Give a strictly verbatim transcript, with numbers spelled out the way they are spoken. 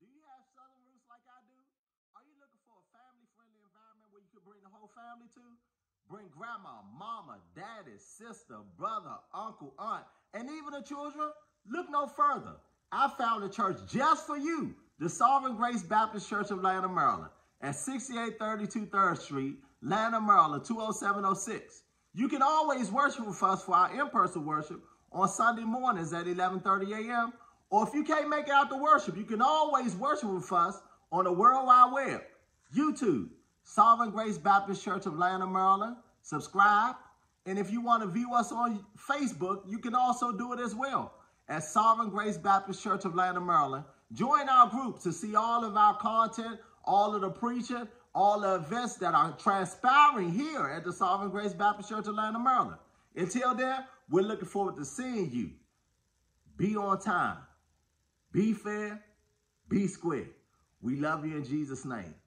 Do you have Southern roots like I do? Are you looking for a family-friendly environment where you can bring the whole family to? Bring grandma, mama, daddy, sister, brother, uncle, aunt, and even the children? Look no further. I found a church just for you, the Sovereign Grace Baptist Church of Lanham, Maryland, at sixty-eight thirty-two third Street, Lanham, Maryland, two oh seven oh six. You can always worship with us for our in-person worship on Sunday mornings at eleven thirty a m Or if you can't make it out to worship, you can always worship with us on the World Wide Web, YouTube, Sovereign Grace Baptist Church of Lanham, Maryland. Subscribe. And if you want to view us on Facebook, you can also do it as well at Sovereign Grace Baptist Church of Lanham, Maryland. Join our group to see all of our content, all of the preaching, all the events that are transpiring here at the Sovereign Grace Baptist Church of Lanham, Maryland. Until then, we're looking forward to seeing you. Be on time. Be fair. Be square. We love you in Jesus' name.